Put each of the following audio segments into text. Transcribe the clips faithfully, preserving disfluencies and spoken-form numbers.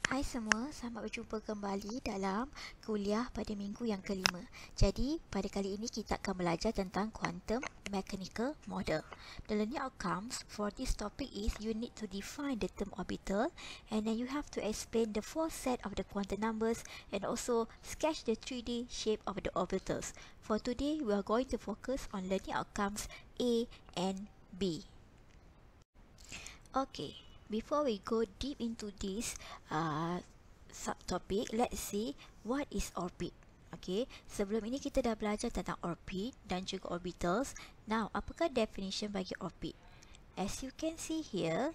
Hai semua, selamat berjumpa kembali dalam kuliah pada minggu yang kelima. Jadi, pada kali ini kita akan belajar tentang quantum mechanical model. The learning outcomes for this topic is you need to define the term orbital, and then you have to explain the four set of the quantum numbers and also sketch the three D shape of the orbitals. For today, we are going to focus on learning outcomes A and B. Okay, before we go deep into this uh, subtopic, let's see what is orbit. Okay, sebelum ini kita dah belajar tentang orbit dan juga orbitals. Now, apakah definition bagi orbit? As you can see here,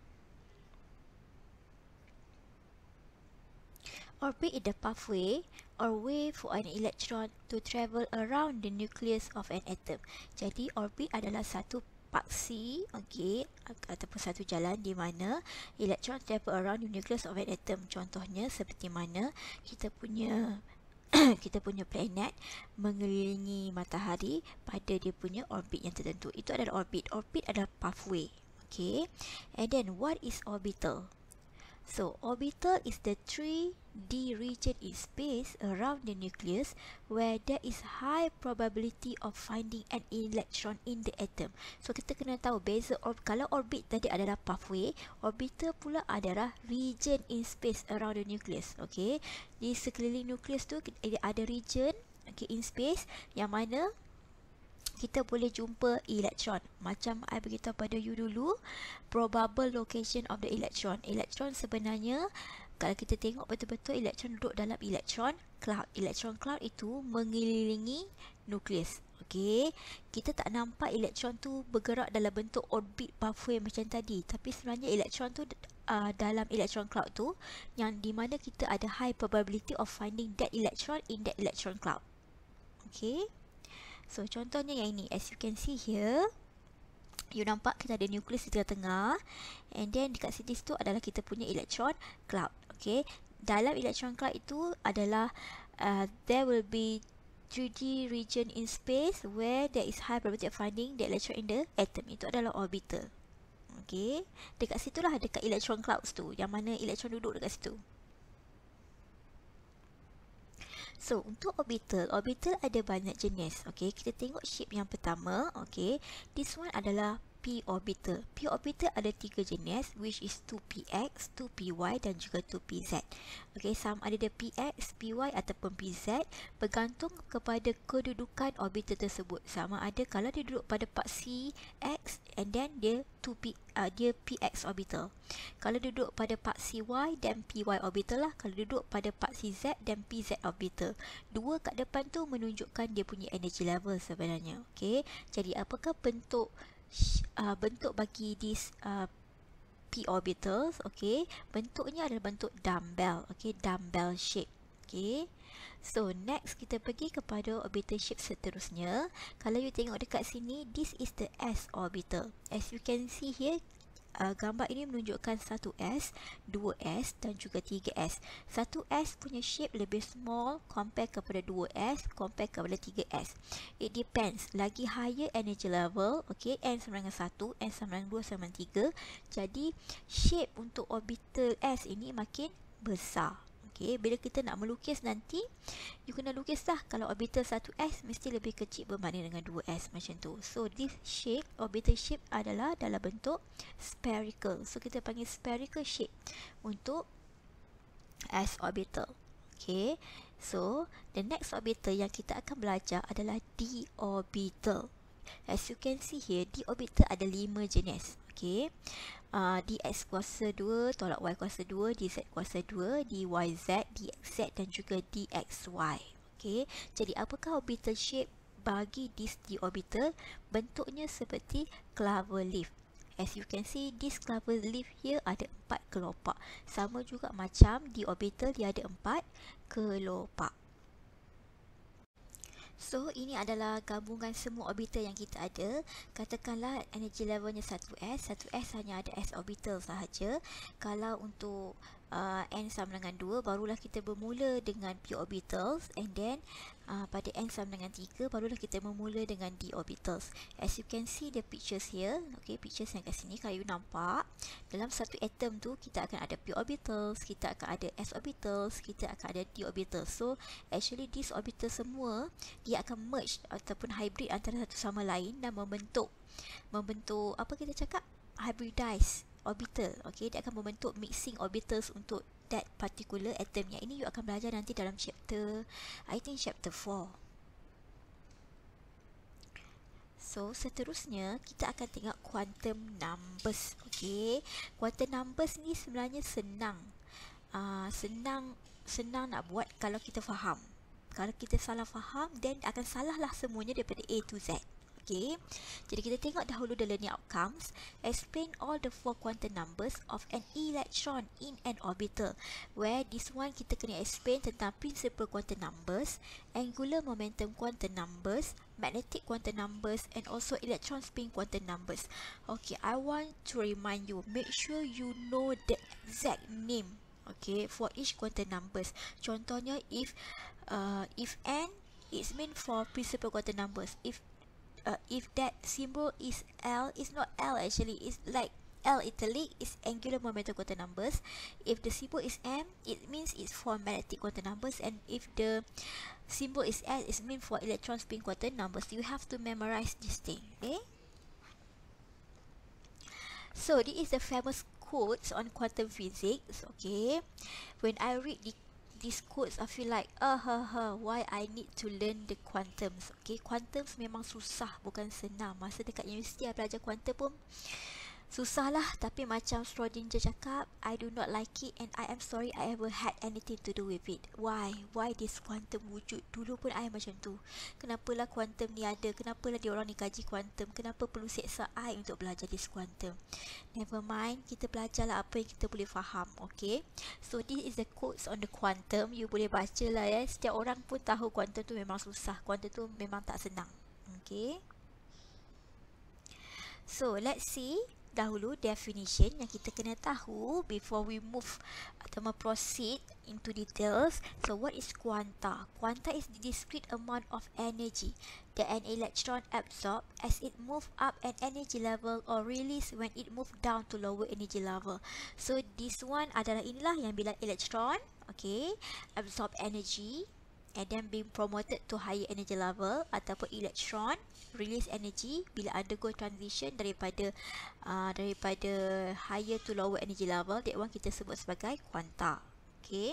orbit is the pathway or way for an electron to travel around the nucleus of an atom. Jadi, orbit adalah satu paksi, okay, ataupun satu jalan di mana elektron travel around the nucleus of an atom. Contohnya seperti mana kita punya kita punya planet mengelilingi matahari pada dia punya orbit yang tertentu. Itu adalah orbit. Orbit adalah pathway. Okay. And then what is orbital? So, orbital is the three D region in space around the nucleus where there is high probability of finding an electron in the atom. So, kita kena tahu beza or kalau orbit tadi adalah pathway, orbital pula adalah region in space around the nucleus. Okay, di sekeliling nucleus tu ada region, okay, in space yang mana kita boleh jumpa elektron. Macam I beritahu pada you dulu, probable location of the electron. Elektron sebenarnya, kalau kita tengok betul-betul, elektron duduk dalam elektron cloud. Elektron cloud itu mengelilingi nukleus. Okey, kita tak nampak elektron tu bergerak dalam bentuk orbit pathway macam tadi. Tapi sebenarnya elektron tu uh, dalam elektron cloud tu, yang di mana kita ada high probability of finding that electron in that electron cloud. Okey. So, contohnya yang ini. As you can see here, you nampak kita ada nukleus di tengah-tengah. And then dekat sini tu adalah kita punya electron cloud. Okay. Dalam electron cloud itu adalah uh, there will be three D region in space where there is high probability of finding the electron in the atom. Itu adalah orbital. Okay. Dekat situlah dekat electron clouds tu. Yang mana elektron duduk dekat situ. So, untuk orbital, orbital ada banyak jenis. Okay, kita tengok shape yang pertama. Okay, this one adalah p orbital. P orbital ada tiga jenis, which is two p x, two p y dan juga two p z. Okay, sama ada dia p x, p y ataupun p z bergantung kepada kedudukan orbital tersebut. Sama ada kalau dia duduk pada paksi x and then dia two p uh, dia p x orbital. Kalau duduk pada paksi y dan p y orbital lah. Kalau duduk pada paksi z dan p z orbital. Dua kat depan tu menunjukkan dia punya energy level sebenarnya. Okay, jadi apakah bentuk Uh, bentuk bagi this uh, p orbitals? Okay, bentuknya adalah bentuk dumbbell. Okay, dumbbell shape. Okay, so next kita pergi kepada orbital shape seterusnya. Kalau you tengok dekat sini, this is the s orbital. As you can see here, Uh, gambar ini menunjukkan satu S, dua S dan juga tiga S. satu S punya shape lebih small compare kepada dua S, compare kepada tiga S. It depends. Lagi higher energy level, okay, N sama dengan satu, N sama dengan dua sama dengan tiga. Jadi, shape untuk orbital S ini makin besar. Okay, bila kita nak melukis nanti, you kena lukis lah. Kalau orbital satu S mesti lebih kecil berbanding dengan dua S macam tu. So, this shape, orbital shape adalah dalam bentuk spherical. So, kita panggil spherical shape untuk S orbital. Okay, so the next orbital yang kita akan belajar adalah d orbital. As you can see here, d orbital ada lima jenis. Okay, uh, dx kuasa dua tolak y kuasa dua, dz kuasa dua, dyz, dxz dan juga dxy. Okay, jadi apakah orbital shape bagi this d orbital? Bentuknya seperti clover leaf. As you can see, this clover leaf here ada empat kelopak. Sama juga macam d orbital, dia ada empat kelopak. So, ini adalah gabungan semua orbital yang kita ada. Katakanlah energy levelnya satu S. satu S hanya ada S orbital sahaja. Kalau untuk uh, n sama dengan dua, barulah kita bermula dengan p orbitals, and then uh, pada n sama dengan tiga barulah kita bermula dengan d orbitals. As you can see the pictures here, okay, pictures yang kat sini, kalau you nampak dalam satu atom tu kita akan ada p orbitals, kita akan ada s orbitals, kita akan ada d orbitals. So actually these orbitals semua dia akan merge ataupun hybrid antara satu sama lain dan membentuk membentuk apa kita cakap, hybridize orbital. Okay, dia akan membentuk mixing orbitals untuk that particular atom. Yang ini you akan belajar nanti dalam chapter, I think chapter four. So seterusnya kita akan tengok quantum numbers. Okay, quantum numbers ni sebenarnya senang, uh, senang senang nak buat kalau kita faham. Kalau kita salah faham, then akan salahlah semuanya daripada A to Z. Okay, jadi kita tengok dahulu the learning outcomes. Explain all the four quantum numbers of an electron in an orbital. Where this one kita kena explain tentang principal quantum numbers, angular momentum quantum numbers, magnetic quantum numbers, and also electron spin quantum numbers. Okay, I want to remind you, make sure you know the exact name, okay, for each quantum numbers. Contohnya, if uh, if n is meant for principal quantum numbers, if Uh, if that symbol is L, it's not L actually, it's like L italic, is angular momentum quantum numbers. If the symbol is M, it means it's for magnetic quantum numbers, and if the symbol is S, it's meant for electron spin quantum numbers. You have to memorize this thing, okay? So this is the famous quotes on quantum physics, okay? When I read the these quotes, I feel like, uh, huh, huh, why I need to learn the quantums. Okay, quantums memang susah, bukan senang. Masa dekat universiti, I belajar quantum pun susah lah. Tapi macam Schrodinger cakap, I do not like it, and I am sorry I ever had anything to do with it. Why? Why this quantum wujud? Dulu pun I macam tu. Kenapalah quantum ni ada? Kenapalah dia orang ni kaji quantum? Kenapa perlu seksa I untuk belajar this quantum? Never mind, kita belajarlah apa yang kita boleh faham. Okay, so this is the quotes on the quantum. You boleh baca lah ya. Setiap orang pun tahu quantum tu memang susah. Quantum tu memang tak senang. Okay, so let's see dahulu definition yang kita kena tahu before we move atau proceed into details. So what is quanta? Quanta is the discrete amount of energy that an electron absorbs as it move up an energy level or release when it move down to lower energy level. So this one adalah inilah yang bila electron, okay, absorb energy and then being promoted to higher energy level, ataupun electron release energy bila undergo transition daripada uh, daripada higher to lower energy level. That one kita sebut sebagai quanta. Okay,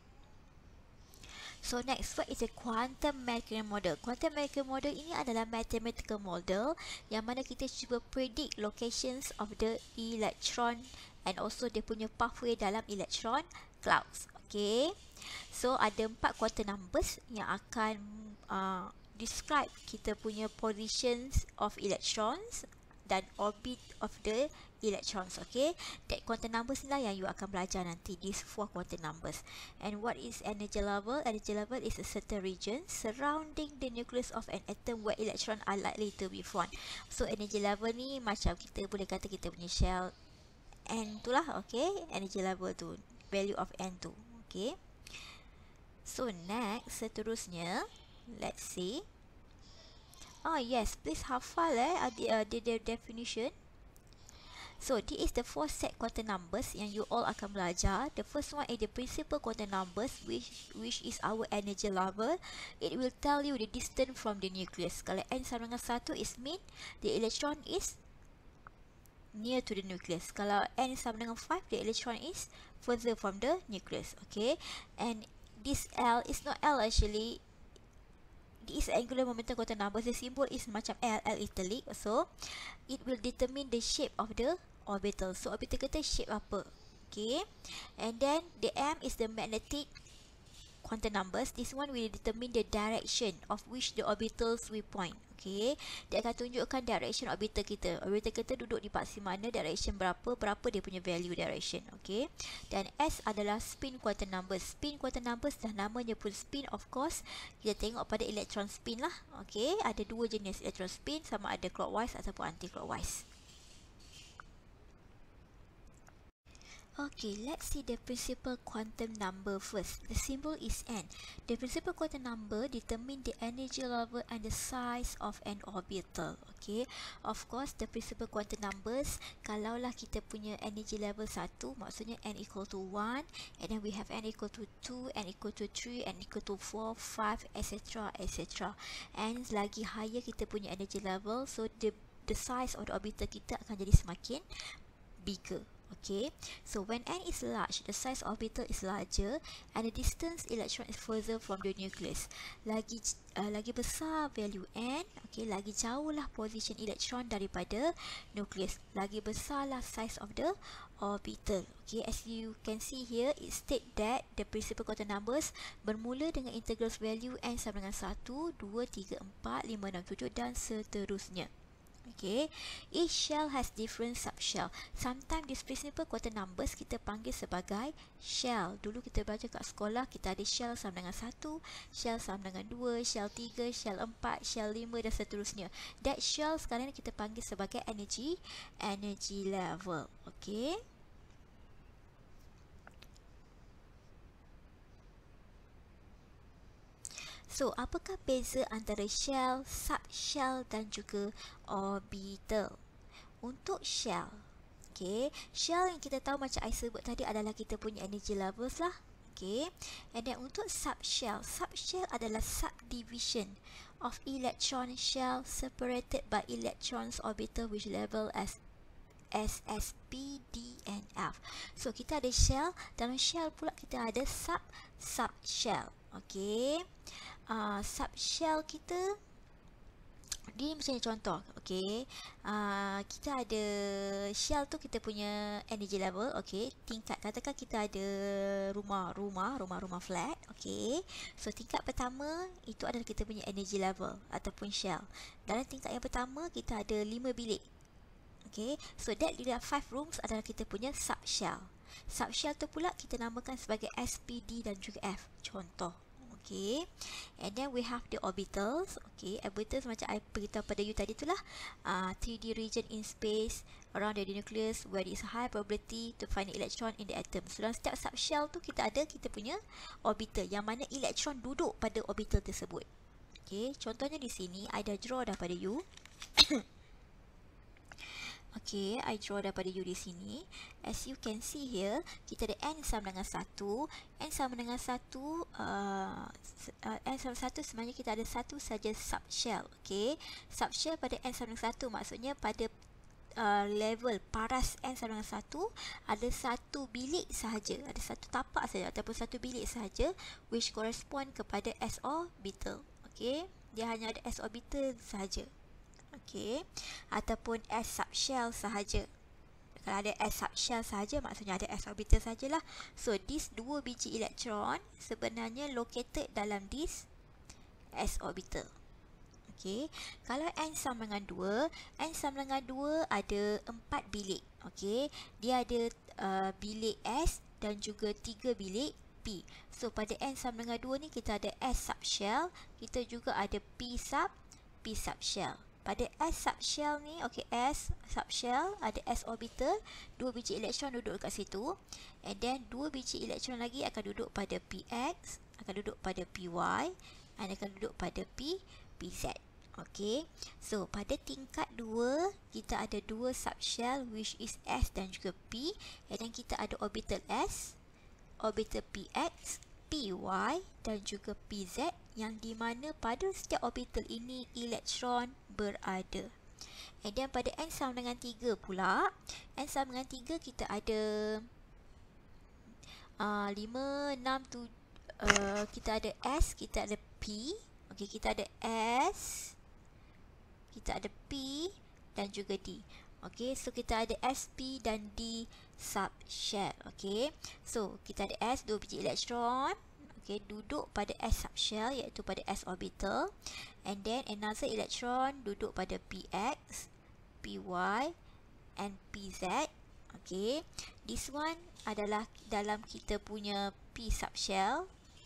so next, what is a quantum mechanical model? Quantum mechanical model ini adalah mathematical model yang mana kita cuba predict locations of the electron and also dia punya pathway dalam electron clouds. Okay, so ada empat quantum numbers yang akan uh, describe kita punya positions of electrons dan orbit of the electrons. Okay, that quantum numbers lah yang you akan belajar nanti, these four quantum numbers. And what is energy level? Energy level is a certain region surrounding the nucleus of an atom where electron are likely to be formed. So energy level ni macam kita boleh kata kita punya shell N tu lah. Okay, energy level tu, value of N tu. Okay, so next, seterusnya, let's see. Oh yes, please hafal eh uh, the, the definition. So this is the four set quantum numbers yang you all akan belajar. The first one is the principal quantum numbers, which which is our energy level. It will tell you the distance from the nucleus. Kalau n sama dengan satu, is mean the electron is near to the nucleus. Kalau n sama dengan five, the electron is further from the nucleus. Okay, and this L is not L actually. This is angular momentum quantum numbers. The symbol is macam L, L italic. So it will determine the shape of the orbital. So orbital kita shape apa? Okay, and then the M is the magnetic quantum numbers. This one will determine the direction of which the orbitals we point. Okay, dia akan tunjukkan direction orbital kita. Orbital kita duduk di paksi mana, direction berapa, berapa dia punya value direction. Okay, dan S adalah spin quantum numbers. Spin quantum numbers dah namanya pun spin, of course. Kita tengok pada electron spin lah. Okay, ada dua jenis electron spin, sama ada clockwise ataupun anti-clockwise. Okay, let's see the principal quantum number first. The symbol is n. The principal quantum number determine the energy level and the size of an orbital. Okay, of course the principal quantum numbers, kalaulah kita punya energy level satu, maksudnya n equal to one, and then we have n equal to two, n equal to three, n equal to four, five, et cetera et cetera. And lagi higher kita punya energy level, so the the size of the orbital kita akan jadi semakin bigger. Okay, so when n is large, the size orbital is larger and the distance electron is further from the nucleus. Lagi uh, lagi besar value n, okay, lagi jauhlah position electron daripada nucleus. Lagi besarlah size of the orbital. Okay, as you can see here, it state that the principal quantum numbers bermula dengan integral value n sama dengan satu, dua, tiga, empat, lima, enam, tujuh dan seterusnya. Okay, each shell has different subshell. Sometimes this principal quantum numbers kita panggil sebagai shell. Dulu kita belajar kat sekolah, kita ada shell sama dengan satu, shell sama dengan dua, shell tiga, shell empat, shell lima dan seterusnya. That shell sekarang kita panggil sebagai energy energy level. Okay. So, apakah beza antara shell, subshell dan juga orbital? Untuk shell, okay, shell yang kita tahu macam I sebut tadi adalah kita punya energy levels lah. Okay, and then untuk subshell, subshell adalah subdivision of electron shell separated by electrons orbital which level as S, S, P, D and F. So, kita ada shell, dalam shell pula kita ada sub subshell. Okay. Uh, subshell kita dia macam contoh, okay, uh, kita ada shell tu kita punya energy level, okay, tingkat, katakan kita ada rumah, rumah, rumah-rumah flat, okay, so tingkat pertama itu adalah kita punya energy level ataupun shell. Dalam tingkat yang pertama kita ada lima bilik, okay, so that there are five rooms adalah kita punya subshell. Subshell tu pula kita namakan sebagai S, P, D dan juga F, contoh. Okay, and then we have the orbitals. Okay, orbitals macam I beritahu pada you tadi itulah uh, three D region in space around the nucleus where there is a high probability to find electron in the atom. So dalam setiap subshell tu kita ada kita punya orbital yang mana elektron duduk pada orbital tersebut. Okay, contohnya di sini I dah draw dah pada you. Okay, I draw daripada you di sini. As you can see here, kita ada n sama dengan satu. N sama dengan satu, uh, uh, n sama dengan satu sebenarnya kita ada satu saja subshell. Okay, subshell pada n sama dengan satu maksudnya pada uh, level paras n sama dengan satu ada satu bilik sahaja, ada satu tapak saja ataupun satu bilik sahaja which correspond kepada s orbital. Okay, dia hanya ada s orbital sahaja. Okay, ataupun S subshell sahaja. Kalau ada S subshell sahaja maksudnya ada S orbital sajalah. So this dua biji elektron sebenarnya located dalam this S orbital. Okay, kalau n sama dengan dua, n sama dengan dua ada empat bilik. Okay, dia ada uh, bilik S dan juga tiga bilik P. So pada n sama dengan dua ni kita ada S subshell, kita juga ada P sub P subshell. Pada S subshell ni, okay, S subshell ada S orbital, dua biji elektron duduk dekat situ, and then dua biji elektron lagi akan duduk pada P X, akan duduk pada P Y, and akan duduk pada P P Z. Okay, so pada tingkat dua kita ada dua subshell which is S dan juga P, and then kita ada orbital S, orbital P X, P Y dan juga P Z yang di mana pada setiap orbital ini elektron berada. And then pada n sama dengan tiga pula, n sama dengan tiga kita ada uh, lima, enam, tujuh, uh, kita ada S, kita ada P, okay, kita ada S, kita ada P dan juga D. Okay, so kita ada S, P dan D subshell. Okay, so kita ada S, dua biji elektron, okay, duduk pada S subshell iaitu pada S orbital, and then another electron duduk pada P X, P Y and P Z. Okay, this one adalah dalam kita punya P subshell.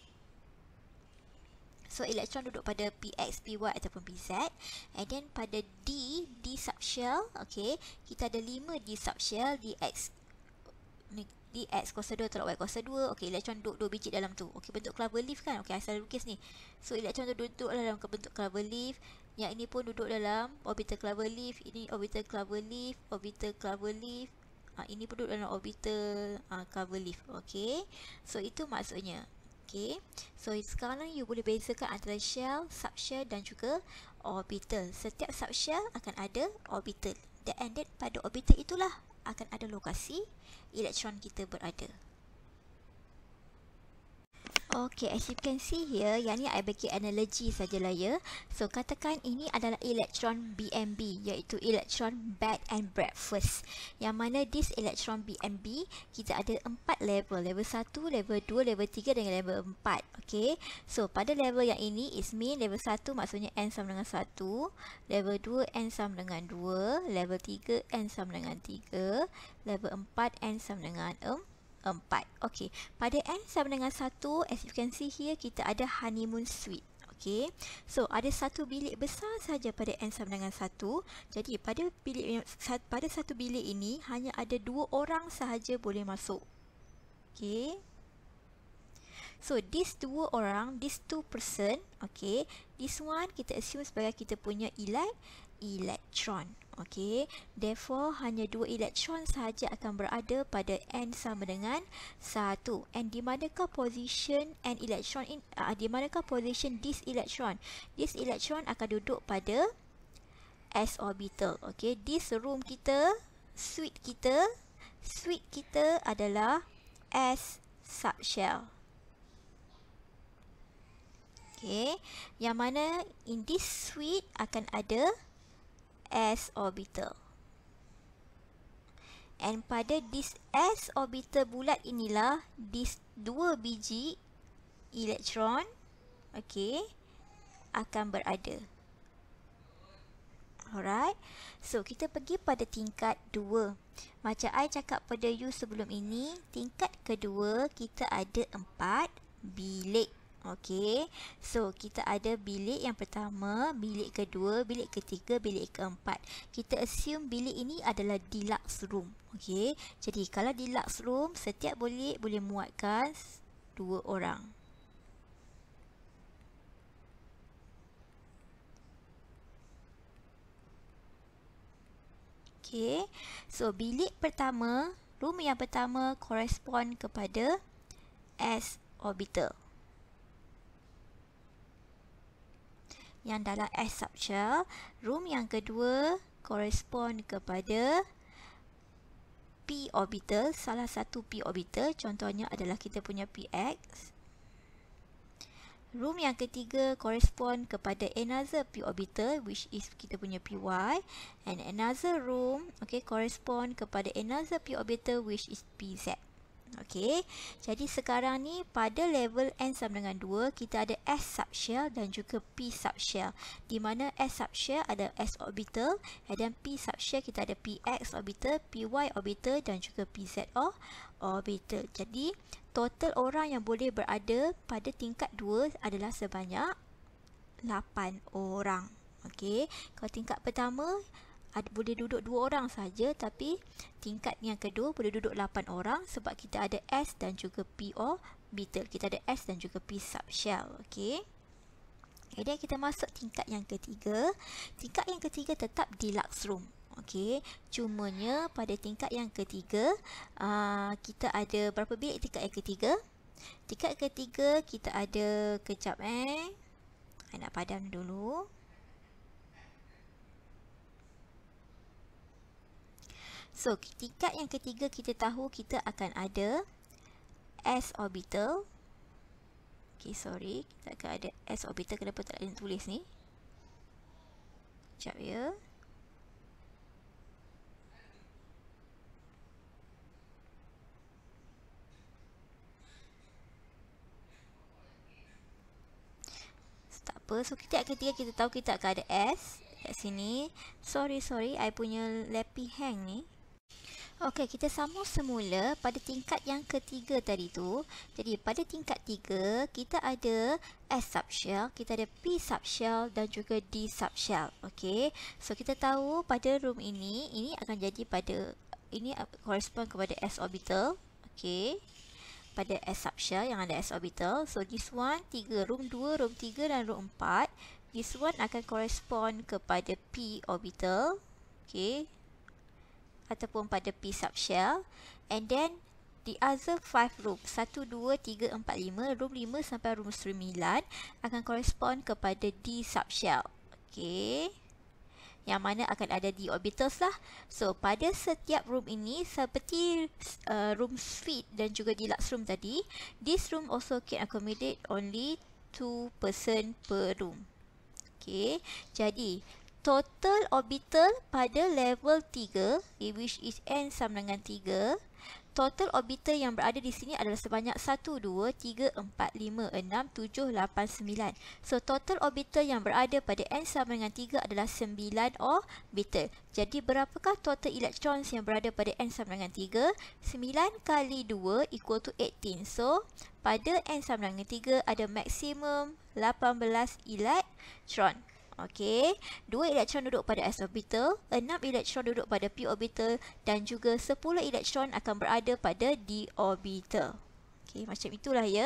So elektron duduk pada P X, P Y ataupun P Z. And then pada D, D subshell, okay, kita ada lima D subshell, D X Dx kuasa dua tolak Y kuasa dua. Okey, elektron duduk dua biji dalam tu. Okey, bentuk clover leaf kan. Okey, asal lukis ni. So, elektron tu duduk dalam bentuk clover leaf. Yang ini pun duduk dalam orbital clover leaf. Ini orbital clover leaf, orbital clover leaf. Ha, ini pun duduk dalam orbital uh, clover leaf. Okey. So, itu maksudnya. Okey. So, sekarang you boleh bezakan antara shell, subshell dan juga orbital. Setiap subshell akan ada orbital. Dan then pada orbital itulah akan ada lokasi elektron kita berada. Okay, as you can see here, yang ni I bagi analogi sajalah ya. So, katakan ini adalah elektron B M B, iaitu elektron bed and breakfast. Yang mana this elektron B M B, kita ada empat level. Level satu, level dua, level tiga dan level empat. Okay, so pada level yang ini is mean level satu maksudnya N sama dengan satu, level dua N sama dengan dua, level tiga N sama dengan tiga, level empat N sama dengan empat. Okey, pada N sama dengan satu, as you can see here, kita ada honeymoon suite. Okey, so ada satu bilik besar saja pada N sama dengan satu. Jadi pada bilik pada satu bilik ini hanya ada dua orang sahaja boleh masuk. Okey, so this dua orang, this two person, okey, this one kita assume sebagai kita punya elect elektron. Okey, therefore hanya dua elektron sahaja akan berada pada N sama dengan satu. And di manakah position N elektron in uh, di manakah position this elektron? This elektron akan duduk pada S orbital. Okey, this room kita, suite kita, suite kita adalah S subshell. Okey, yang mana in this suite akan ada S orbital. And pada this S orbital bulat inilah this dua biji elektron, okey, akan berada. Alright. So, kita pergi pada tingkat dua. Macam I cakap pada you sebelum ini, tingkat kedua kita ada empat bilik. Okey, so kita ada bilik yang pertama, bilik kedua, bilik ketiga, bilik keempat. Kita assume bilik ini adalah deluxe room. Okey, jadi kalau deluxe room, setiap bilik boleh muatkan dua orang. Okey, so bilik pertama, room yang pertama correspond kepada S orbital. Yang dalam S subshell, room yang kedua correspond kepada P orbital, salah satu P orbital, contohnya adalah kita punya P X. Room yang ketiga correspond kepada another P orbital, which is kita punya P Y, and another room, okay, correspond kepada another P orbital, which is P Z. Okey, jadi sekarang ni pada level N sama dengan dua, kita ada S subshell dan juga P subshell. Di mana S subshell ada S orbital, dan P subshell kita ada P X orbital, P Y orbital dan juga P Z orbital. Jadi, total orang yang boleh berada pada tingkat dua adalah sebanyak lapan orang. Okey, kalau tingkat pertama ada boleh duduk dua orang saja, tapi tingkat yang kedua boleh duduk lapan orang sebab kita ada S dan juga P orbital. Kita ada S dan juga P subshell. Okey. Kemudian kita masuk tingkat yang ketiga. Tingkat yang ketiga tetap deluxe room. Okey. Cumanya pada tingkat yang ketiga, uh, kita ada berapa bilik tingkat yang ketiga? Tingkat ketiga kita ada, kejap eh. Saya nak padam dulu. So, tingkat yang ketiga kita tahu kita akan ada S orbital. Okay, sorry. Kita akan ada S orbital. Kenapa tak ada yang tulis ni? Sekejap ya. Tak apa. So, tingkat ketiga kita tahu kita akan ada S. Kat sini. Sorry, sorry. I punya lapi hang ni. Okey, kita sambung semula pada tingkat yang ketiga tadi tu. Jadi, pada tingkat tiga, kita ada S subshell, kita ada P subshell dan juga D subshell. Okey, so kita tahu pada room ini, ini akan jadi pada, ini correspond kepada S orbital. Okay. Pada S subshell yang ada S orbital. So this one tiga, room dua, room tiga dan room empat. This one akan correspond kepada P orbital. Okay. Ataupun pada P subshell. And then the other five room, satu, dua, tiga, empat, lima, room lima sampai room sembilan akan correspond kepada D subshell. Okay. Yang mana akan ada D orbitals lah. So, pada setiap room ini, seperti uh, room suite dan juga deluxe room tadi, this room also can accommodate only two person per room. Okay, jadi total orbital pada level tiga, which is N sama dengan tiga, total orbital yang berada di sini adalah sebanyak satu, dua, tiga, empat, lima, enam, tujuh, lapan, sembilan. So, total orbital yang berada pada N sama dengan tiga adalah sembilan orbital. Jadi, berapakah total electrons yang berada pada N sama dengan tiga? sembilan kali dua equal to lapan belas. So, pada N sama dengan tiga ada maksimum lapan belas elektron. Okey, dua elektron duduk pada S orbital, enam elektron duduk pada P orbital dan juga sepuluh elektron akan berada pada D orbital. Okey, macam itulah ya.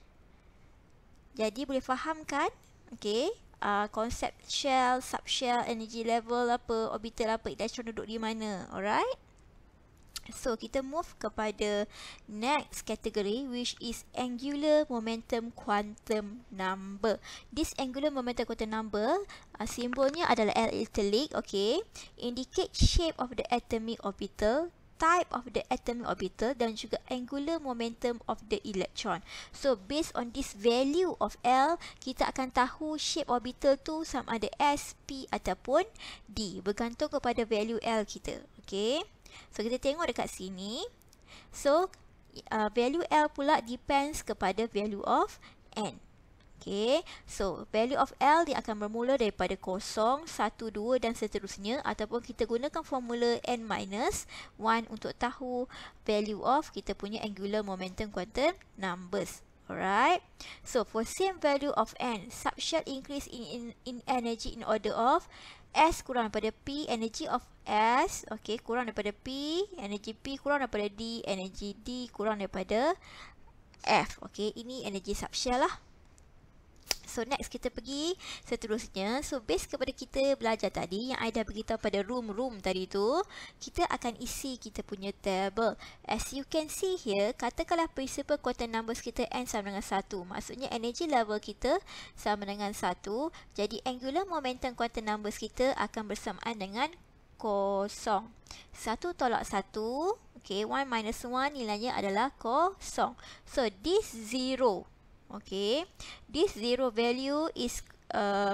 Jadi boleh faham kan? Okey, uh, konsep shell, subshell, energy level apa, orbital apa, elektron duduk di mana. Alright? So, kita move kepada next category, which is angular momentum quantum number. This angular momentum quantum number, uh, simbolnya adalah L italic, okay, indicate shape of the atomic orbital, type of the atomic orbital dan juga angular momentum of the electron. So, based on this value of L, kita akan tahu shape orbital tu sama ada S, P ataupun D, bergantung kepada value L kita, okay. So, kita tengok dekat sini. So, uh, value L pula depends kepada value of N. Okay. So, value of L dia akan bermula daripada kosong, satu, dua dan seterusnya. Ataupun kita gunakan formula N minus one untuk tahu value of kita punya angular momentum quantum numbers. Alright. So, for same value of N, subshell increase in, in, in energy in order of S kurang daripada P, energy of S, okay, kurang daripada P, energy P kurang daripada D, energy D kurang daripada F. Okay, ini energy subshell lah. So, next kita pergi seterusnya. So, base kepada kita belajar tadi, yang I dah beritahu pada room-room tadi tu, kita akan isi kita punya table. As you can see here, katakanlah principal quantum numbers kita N sama dengan satu. Maksudnya, energy level kita sama dengan satu. Jadi, angular momentum quantum numbers kita akan bersamaan dengan kosong. satu tolak satu, okay, one minus one nilainya adalah kosong. So, this zero. Okay, this zero value is uh,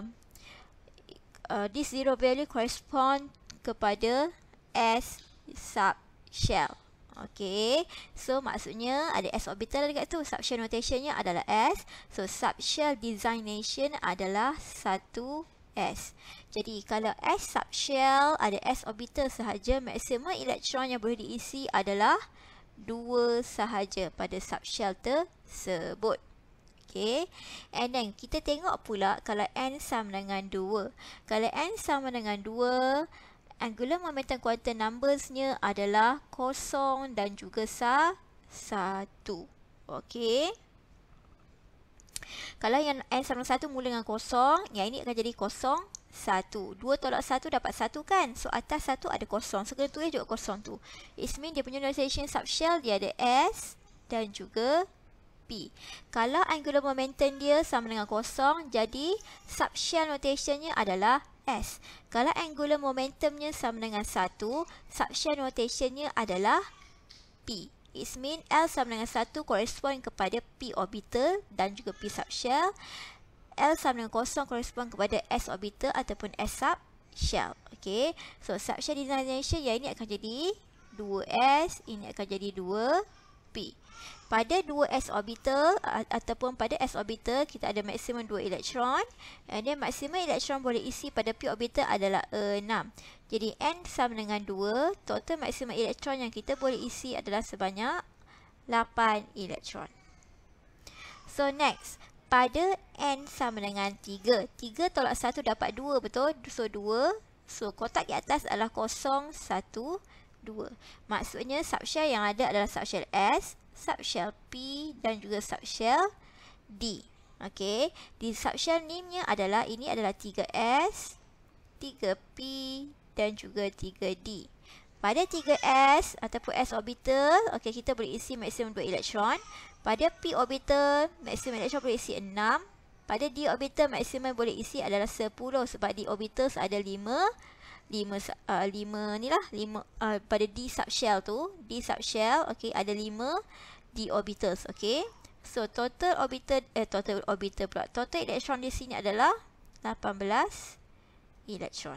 uh, this zero value correspond kepada S subshell. Okay, so maksudnya ada S orbital dekat tu. Subshell notationnya adalah S. So subshell designation adalah satu S. Jadi kalau S subshell ada S orbital sahaja, maksimum elektron yang boleh diisi adalah dua sahaja pada subshell tersebut. Okay, and then kita tengok pula kalau N sama dengan dua. Kalau N sama dengan dua, angular momentum quantum numbersnya adalah kosong dan juga sa satu. Okay. Kalau yang N sama dengan satu mula dengan kosong, yang ini akan jadi kosong, satu. dua tolak satu dapat satu kan? So, atas satu ada kosong. So, kena tulis juga kosong tu. It means dia punya notation subshell dia ada S dan juga P. Kalau angular momentum dia sama dengan kosong, jadi subshell notationnya adalah S. Kalau angular momentumnya sama dengan satu, subshell notationnya adalah P. It means L sama dengan satu correspond kepada P orbital dan juga P subshell. L sama dengan kosong correspond kepada S orbital ataupun S subshell. Okay. So, subshell designation yang ini akan jadi dua S, ini akan jadi dua P. Pada dua S orbital ataupun pada S orbital kita ada maksimum dua elektron, and then maksimum elektron boleh isi pada P orbital adalah enam. Jadi N sama dengan dua, total maksimum elektron yang kita boleh isi adalah sebanyak lapan elektron. So next, pada N sama dengan tiga. tiga tolak satu dapat dua, betul? So dua. So kotak di atas adalah kosong, satu, dua. Maksudnya subshell yang ada adalah subshell S, subshell P dan juga subshell D. Okey, di subshell name-nya adalah ini adalah tiga S, tiga P dan juga tiga D. Pada tiga S ataupun S orbital, okey, kita boleh isi maksimum dua elektron. Pada P orbital, maksimum elektron boleh isi enam. Pada D orbital, maksimum boleh isi adalah sepuluh sebab D orbitals ada lima. lima uh, lima ni lah lima uh, pada D subshell tu, D subshell okey ada lima D orbitals. Okey, so total orbital eh total orbital pula total elektron di sini adalah lapan belas elektron.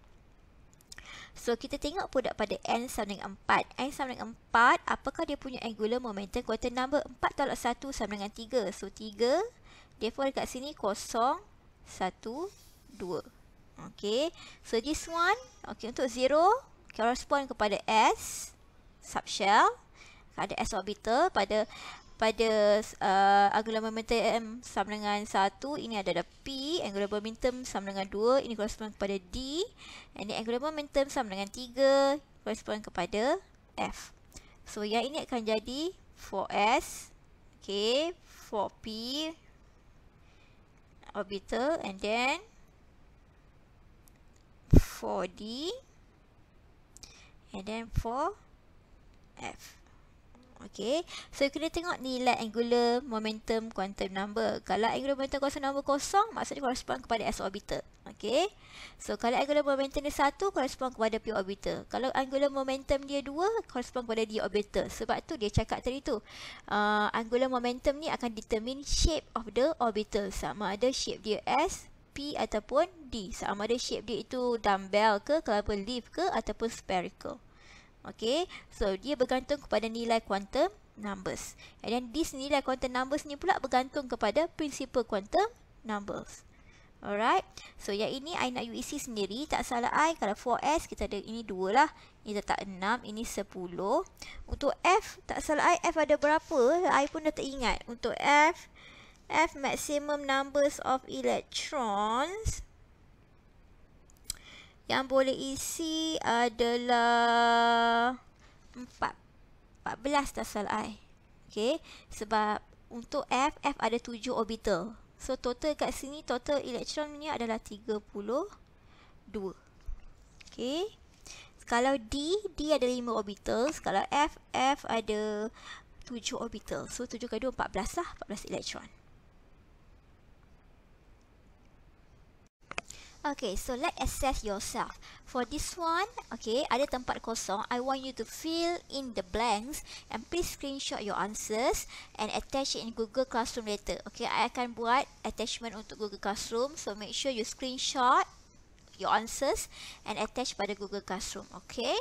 So kita tengok produk pada N sama dengan empat. N sama dengan empat, apakah dia punya angular momentum quantum number? Empat tolak satu sama dengan tiga. So tiga, therefore dekat sini kosong, satu, dua. Okay, so this one, okay, untuk zero correspond kepada S subshell, ada S orbital. Pada pada uh, angular momentum sama dengan satu, ini ada P, angular momentum sama dengan dua, ini correspond kepada D, and then angular momentum sama dengan tiga, correspond kepada F. So yang ini akan jadi four S, okay, four P orbital, and then four D and then four F. Okay, so kita tengok nilai angular momentum quantum number. Kalau angular momentum quantum number kosong, maksudnya correspond kepada S orbital. Okay, so kalau angular momentum dia satu, correspond kepada P orbital. Kalau angular momentum dia dua, correspond kepada D orbital. Sebab tu dia cakap tadi tu, uh, angular momentum ni akan determine shape of the orbital. Sama ada shape dia S, P ataupun D. Sama ada shape dia itu dumbbell ke, kelapa leaf ke ataupun spherical. Okay, so dia bergantung kepada nilai quantum numbers. And then this nilai quantum numbers ni pula bergantung kepada principal quantum numbers. Alright, so yang ini I nak you isi sendiri. Tak salah I, kalau four S kita ada ini dua lah. Ini letak enam, ini sepuluh. Untuk F, tak salah I, F ada berapa? I pun dah tak ingat. Untuk F, F maximum numbers of electrons yang boleh isi adalah empat. empat belas tak salah I. Okay, sebab untuk F, F ada tujuh orbital. So total kat sini, total elektronnya adalah tiga puluh dua. Okay, kalau D, D ada lima orbital. Kalau F, F ada tujuh orbital. So tujuh kali dua, empat belas lah, empat belas elektron. Okay, so let's assess yourself. For this one, okay, ada tempat kosong. I want you to fill in the blanks and please screenshot your answers and attach it in Google Classroom later. Okay, I akan buat attachment untuk Google Classroom. So make sure you screenshot your answers and attach pada Google Classroom. Okay.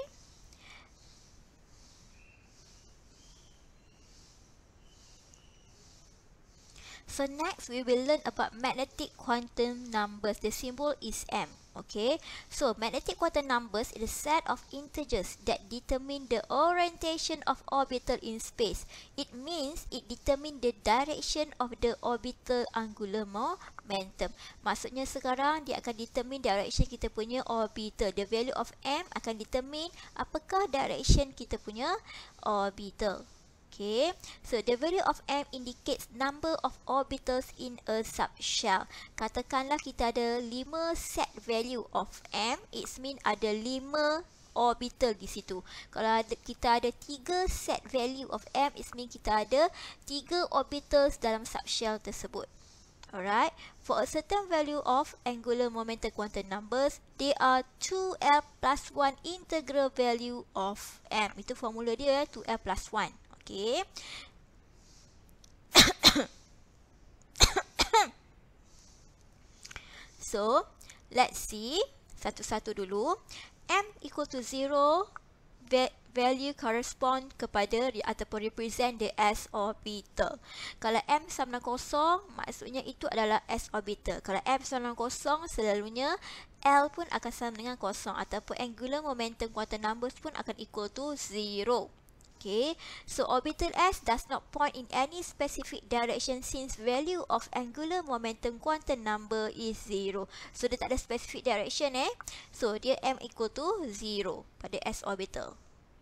So next, we will learn about magnetic quantum numbers. The symbol is M. Okay, so magnetic quantum numbers is a set of integers that determine the orientation of orbital in space. It means it determine the direction of the orbital angular momentum. Maksudnya sekarang dia akan determine direction kita punya orbital. The value of M akan determine apakah direction kita punya orbital. Okay, so the value of M indicates number of orbitals in a subshell. Katakanlah kita ada lima set value of M, it means ada lima orbital di situ. Kalau ada, kita ada tiga set value of M, it means kita ada tiga orbitals dalam subshell tersebut. Alright, for a certain value of angular momentum quantum numbers, there are two L plus one integral value of M. Itu formula dia, two L plus one. Okay. So, let's see satu-satu dulu. M equal to zero, value correspond kepada ataupun represent the S orbital. Kalau M sama dengan kosong, maksudnya itu adalah S orbital. Kalau M sama dengan kosong, selalunya L pun akan sama dengan kosong ataupun angular momentum quantum numbers pun akan equal to zero. Okay, so orbital S does not point in any specific direction since value of angular momentum quantum number is zero. So dia tak ada specific direction eh. So dia M equal to zero pada S orbital.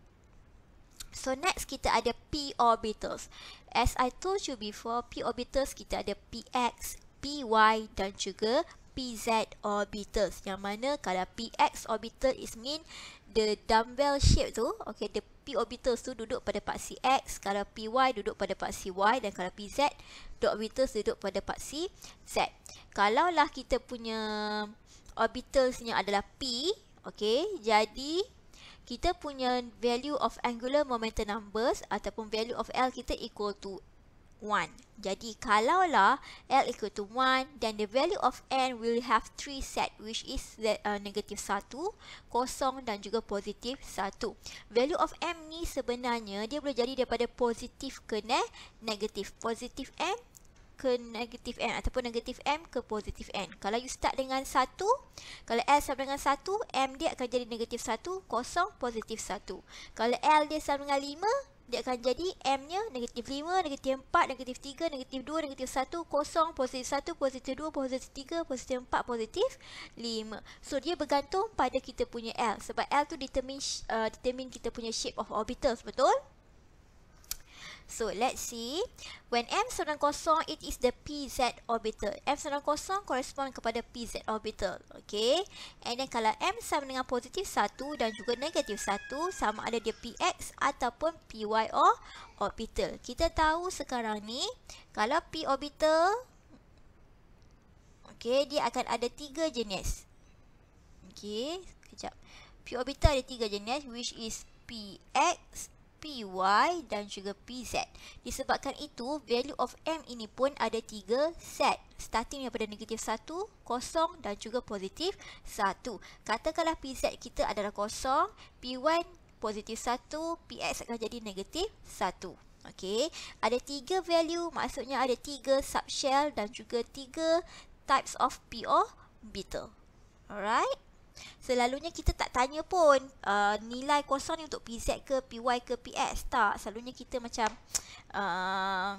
So next kita ada p orbitals. As I told you before, p orbitals kita ada px, py dan juga pz orbitals. Yang mana kalau px orbital is mean the dumbbell shape tu, okay, the p orbitals tu duduk pada paksi x, kalau py duduk pada paksi y, dan kalau pz the orbitals duduk pada paksi z. Kalaulah kita punya orbitalsnya adalah p, okay, jadi kita punya value of angular momentum numbers ataupun value of L kita equal to one. Jadi kalaulah L equal to one, then the value of N will have three set, which is that, uh, negatif satu, kosong dan juga positif satu. Value of M ni sebenarnya dia boleh jadi daripada positif ke ne negatif. Positif M ke negatif N ataupun negatif M ke positif N. Kalau you start dengan satu, kalau L sama dengan satu, M dia akan jadi negatif satu, kosong, positif satu. Kalau L dia sama dengan lima, dia akan jadi M-nya negatif lima, negatif empat, negatif tiga, negatif dua, negatif satu, kosong, positif satu, positif dua, positif tiga, positif empat, positif lima. So, dia bergantung pada kita punya L. Sebab L tu determine, uh, determine kita punya shape of orbitals, betul? So, let's see. When M sama dengan kosong, it is the pz orbital. M sama dengan kosong correspond kepada pz orbital. Okay. And then kalau M sama dengan positif satu dan juga negatif satu, sama ada dia px ataupun py or orbital. Kita tahu sekarang ni, kalau p orbital, okay, dia akan ada tiga jenis. Okay, kejap. P orbital ada tiga jenis, which is px, py dan juga pz. Disebabkan itu, value of M ini pun ada tiga set. Starting daripada negatif satu, kosong dan juga positif satu. Katakanlah pz kita adalah kosong, py positif satu, px akan jadi negatif satu. Okay. Ada tiga value, maksudnya ada tiga subshell dan juga tiga types of p orbital. Alright. Selalunya kita tak tanya pun uh, nilai kosong ni untuk pz ke, py ke, px. Tak, selalunya kita macam uh,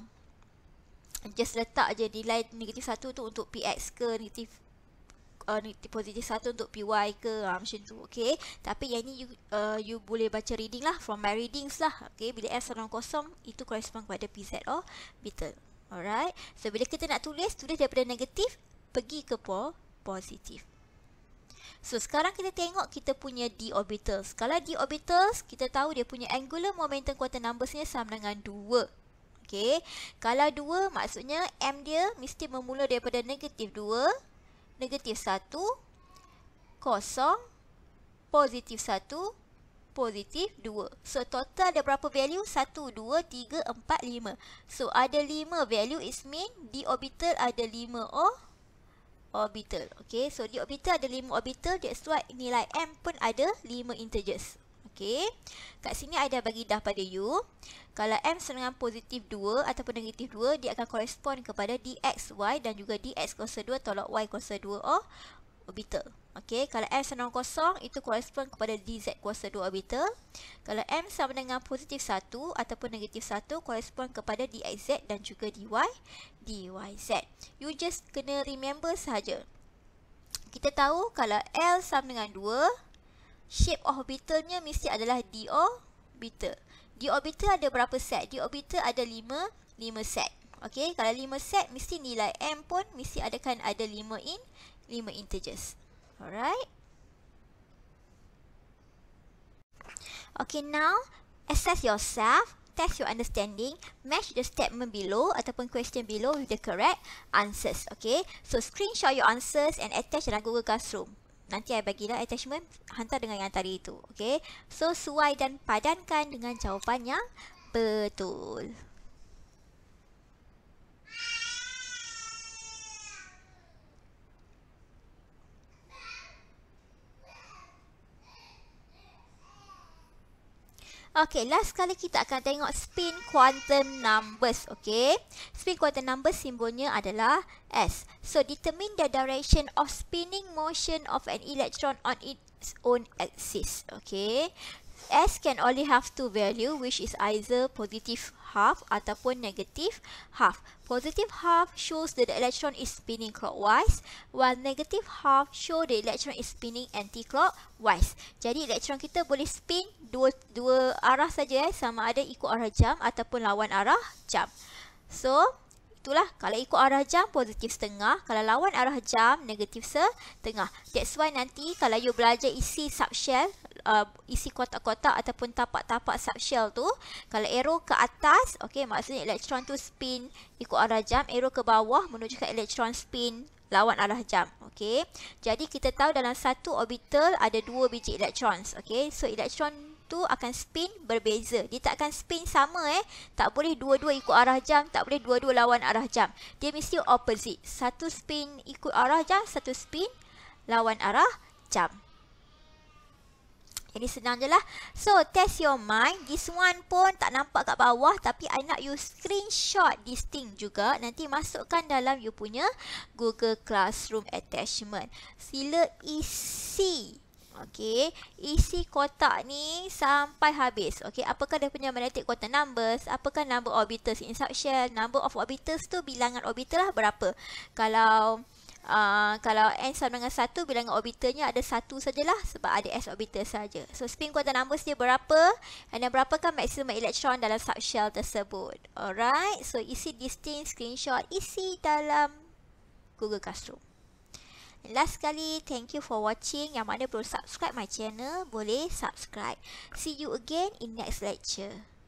just letak je nilai negatif satu tu untuk px ke, negatif uh, negatif positif satu untuk py ke, uh, macam tu. Okay. Tapi yang ni you, uh, you boleh baca reading lah, from my readings lah. Okay. Bila f sama dengan kosong, itu correspond kepada pz orbital. Alright. So bila kita nak tulis, tulis daripada negatif pergi ke po positif. So, sekarang kita tengok kita punya d orbitals. Kalau d orbitals, kita tahu dia punya angular momentum quantum numbersnya sama dengan dua. Okay. Kalau dua, maksudnya M dia mesti bermula daripada negatif dua, negatif satu, kosong, positif satu, positif dua. So, total ada berapa value? satu, dua, tiga, empat, lima. So, ada lima value. It mean d orbital ada lima oh. orbital. Okay, so di orbital ada lima orbital, that's why nilai M pun ada lima integers. Okay, kat sini I dah bagi dah pada you. Kalau M sama dengan positif dua ataupun negatif dua, dia akan correspond kepada dxy dan juga dx kuasa dua tolak y kuasa dua oh, orbital. Okay, kalau M sama dengan kosong, itu correspond kepada dz kuasa dua orbital. Kalau M sama dengan positif satu ataupun negatif satu, correspond kepada dxz dan juga dy, dyz. You just kena remember sahaja. Kita tahu kalau L sama dengan dua, shape orbitalnya mesti adalah d orbital. D orbital ada berapa set? D orbital ada lima, lima set. Okay, kalau lima set, mesti nilai M pun mesti adakan ada lima in, lima integers. Alright. Okay, now assess yourself, test your understanding, match the statement below ataupun question below with the correct answers. Okay, so screenshot your answers and attach dalam Google Classroom. Nanti I bagilah attachment, hantar dengan yang tadi itu. Okay, so suai dan padankan dengan jawapan yang betul. Okay, last kali kita akan tengok spin quantum numbers. Okay, spin quantum numbers simbolnya adalah S. So, determine the direction of spinning motion of an electron on its own axis. Okay, S can only have two value, which is either positive half ataupun negative half. Positive half shows that the electron is spinning clockwise, while negative half show the electron is spinning anti-clockwise. Jadi elektron kita boleh spin dua dua arah saja, eh, sama ada ikut arah jam ataupun lawan arah jam. So itulah, kalau ikut arah jam positif setengah, kalau lawan arah jam negatif setengah. That's why nanti kalau you belajar isi subshell, uh, isi kotak-kotak ataupun tapak-tapak subshell tu, kalau arrow ke atas, okey, maksudnya elektron tu spin ikut arah jam, arrow ke bawah menunjukkan elektron spin lawan arah jam. Okey, jadi kita tahu dalam satu orbital ada dua biji elektron. Okey, so elektron tu akan spin berbeza. Dia tak akan spin sama, eh. Tak boleh dua-dua ikut arah jam, tak boleh dua-dua lawan arah jam. Dia mesti opposite. Satu spin ikut arah jam, satu spin lawan arah jam. Jadi senang je lah. So, test your mind. This one pun tak nampak kat bawah, tapi I nak you screenshot this thing juga. Nanti masukkan dalam you punya Google Classroom attachment. Sila isi. Okey, isi kotak ni sampai habis. Okey, apakah dia punya magnetic quantum numbers? Apakah number orbitals in subshell? Number of orbitals tu bilangan orbital lah berapa? Kalau uh, kalau n sama dengan satu, bilangan orbitalnya ada satu sajalah sebab ada s orbital saja. So spin quantum numbers dia berapa? Dan berapakah maksimum elektron dalam subshell tersebut? Alright, so isi this thing, screenshot, isi dalam Google Classroom. Last sekali, thank you for watching. Yang mana belum subscribe my channel, boleh subscribe. See you again in next lecture.